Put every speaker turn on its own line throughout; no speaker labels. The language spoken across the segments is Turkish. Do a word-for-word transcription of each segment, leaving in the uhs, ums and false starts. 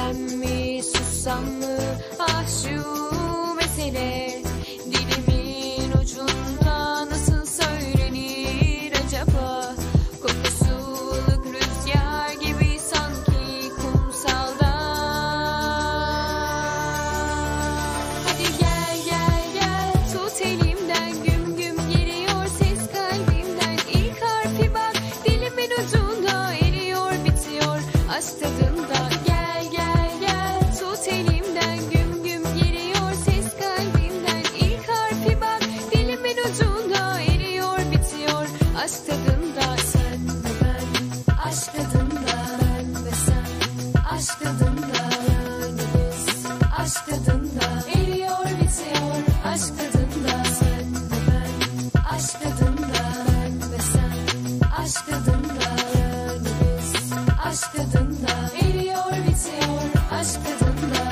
Söylesem mi, sussam mı, ah şu mesele. Dilimin ucunda nasıl söylenir acaba? Kokusu ılık rüzgar gibi sanki kumsalda. Hadi gel gel gel, tut elimden, güm güm geliyor ses kalbimden. İlk harfi bak, dilimin ucunda eriyor bitiyor aşk tadında. Gel gel gel, tut elimden, güm güm geliyor ses kalbimden. İlk harfi bak, dilimin ucunda eriyor bitiyor aşk tadında. Sen ve ben aşk tadında, ben ve sen aşk tadında. Yani biz aşk tadında, eriyor bitiyor aşk tadında. Sen ve ben aşk tadında, ben ve sen aşk tadında. Yani biz aşk tadında, eriyor bitiyor aşk tadında.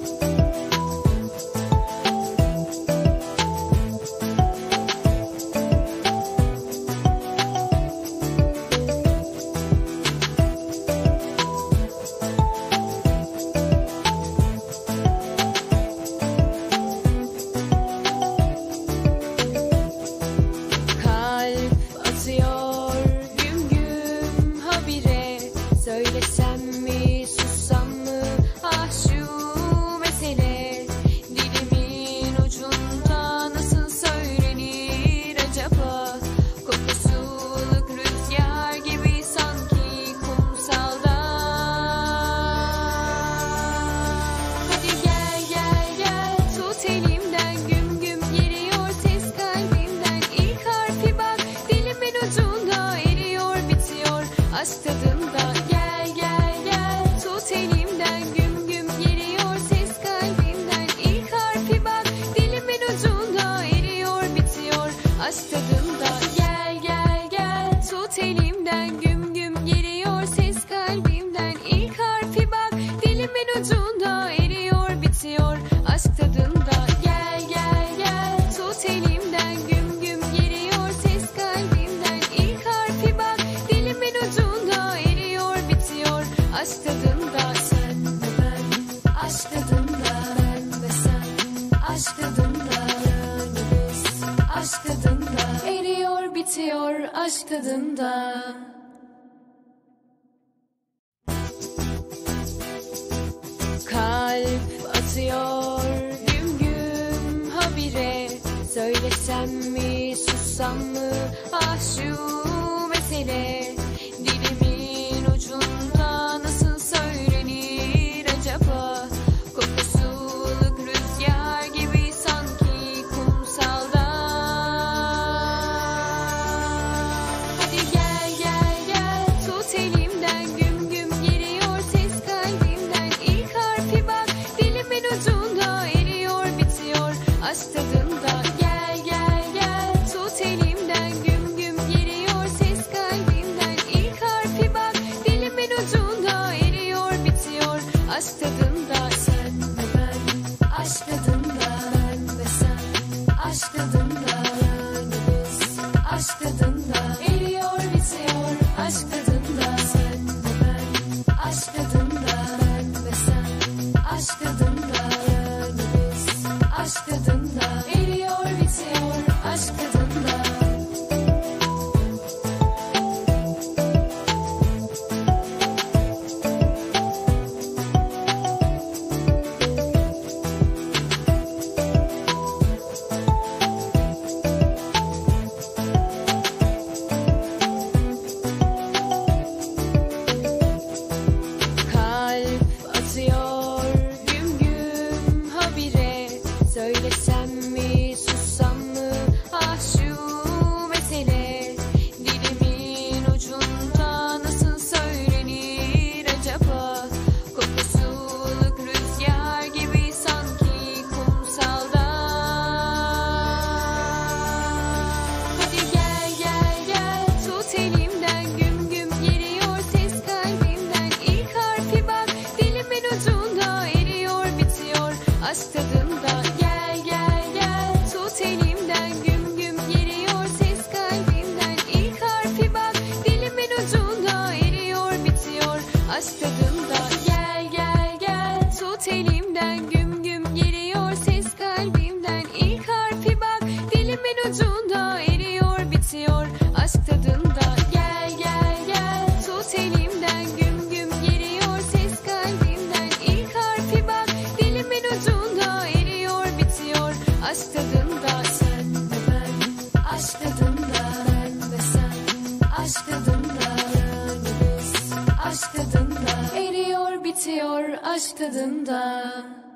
Kalp atıyor güm güm habire. Söylesem mi, sussam mı, ah şu mesele. Dilimin ucunda nasıl söylenir acaba? Kokusu ılık rüzgar gibi sanki kumsalda. Hadi gel gel gel, tut elimden, güm güm geliyor ses kalbimden. İlk harfi bak, dilimin ucunda eriyor bitiyor aşk tadında. Gel gel gel, tut elimden, güm güm geliyor ses kalbimden. İlk harfi bak, dilimin ucunda eriyor bitiyor aşk tadında. Gel gel gel, tut elimden, güm güm geliyor ses kalbimden. İlk harfi bak, dilimin ucunda eriyor bitiyor aşk tadında. Gel gel gel, tut elimden, güm güm geliyor ses kalbimden. İlk harfi bak, dilimin ucunda eriyor bitiyor aşk tadında. Sen ve ben aşk tadında, ben ve sen aşk tadında. Yani biz aşk tadında, eriyor bitiyor aşk tadında. Kalp atıyor güm güm habire. Söylesem mi, sussam mı, ah şu mesele. Dilimin ucunda nasıl söylenir acaba? Kokusu ılık rüzgar gibi sanki kumsalda. Hadi gel gel gel, tut elimden, güm güm geliyor ses kalbimden. İlk harfi bak, dilimin ucunda eriyor bitiyor aşk tadında. Gel gel gel, tut elimden, güm güm geliyor ses kalbimden. Aşk tadında, aşk tadında, eriyor bitiyor aşk tadında.